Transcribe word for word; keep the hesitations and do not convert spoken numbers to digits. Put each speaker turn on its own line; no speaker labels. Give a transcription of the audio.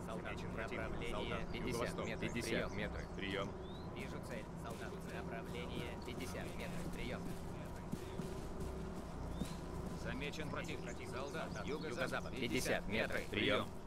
Солдат.
Замечен противник.
Направление
Солдат.
пятьдесят
Юго-восток.
метров.
пятьдесят
Прием.
метров. Прием.
Вижу цель. Солдат. Направление пятьдесят метров. Прием.
Замечен противник. Солдат.
Юго-запад.
пятьдесят метров. Прием.